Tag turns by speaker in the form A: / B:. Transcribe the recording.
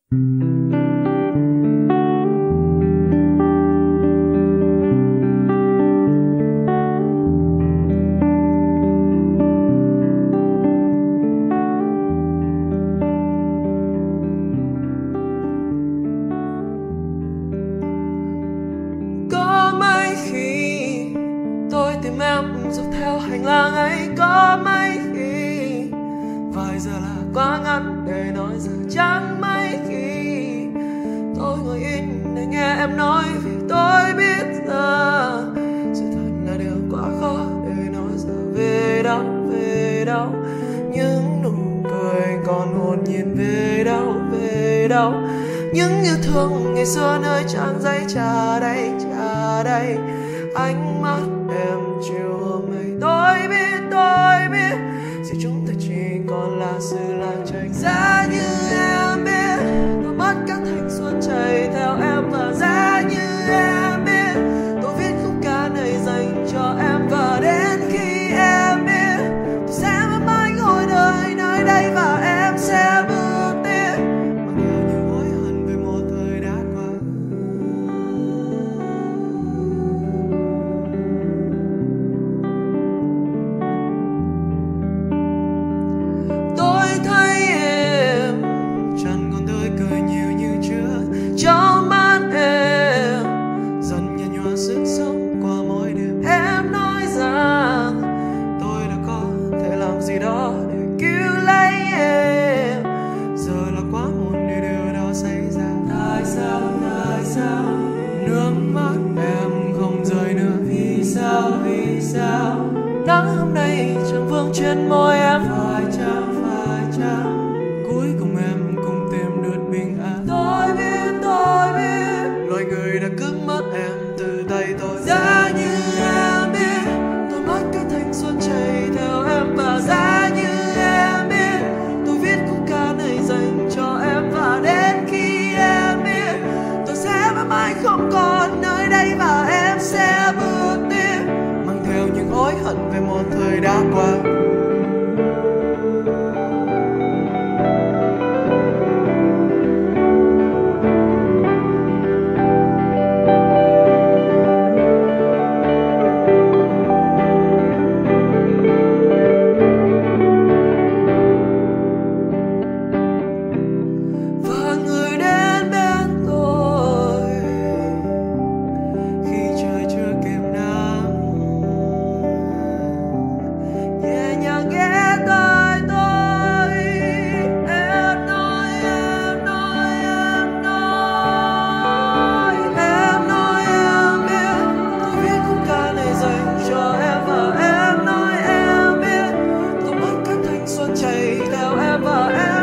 A: Tìm em dọc theo hành lang ấy, có mấy khi vài giờ là quá ngắn để nói ra. Chẳng mấy khi tôi ngồi yên để nghe em nói, vì tôi biết là sự thật là điều quá khó để nói ra. Về đâu những nụ cười còn hồn nhiên, về đâu những yêu thương ngày xưa nơi trang giấy. Trả đây ánh mắt em chiều hôm ấy. Tôi biết giờ chúng ta chỉ còn là sự lang tranh. Giá như em biết tôi mất cả thanh xuân chạy theo em, và giá như em biết tôi viết khúc ca này dành cho em. Và đến khi em biết tôi sẽ mãi mãi ngồi đời nơi đây, và em sẽ bước tiếp bằng nhiều những hối hận về một thời đã qua. Tôi thấy em chẳng còn tươi cười nhiều như trước, trong mắt em dần nhạt nhòa sức sống qua mỗi đêm. Em nói rằng tôi đã có thể làm gì đó để cứu lấy em, giờ là quá muộn để điều đó xảy ra. Tại sao nước mắt em không rơi nữa? Vì sao nắng hôm nay chẳng vương trên môi em? Phải chăng cuối cùng em cũng tìm được bình an? Tôi biết loài người đã cướp mất em từ tay tôi. Giá như em biết tôi mất cả thanh xuân chạy theo em, và giá như em biết tôi viết khúc ca này dành cho em. Và đến khi em biết tôi sẽ mãi mãi không còn nơi đây, và em sẽ bước tiếp mang theo những hối hận về một thời đã qua. Và người đến bên tôi khi trời chưa kịp nắng, nhẹ nhàng ghé tai tôi. Em nói em biết tôi viết khúc ca này dành cho em. Và em nói em biết tôi mất cả thanh xuân chạy theo em. Và em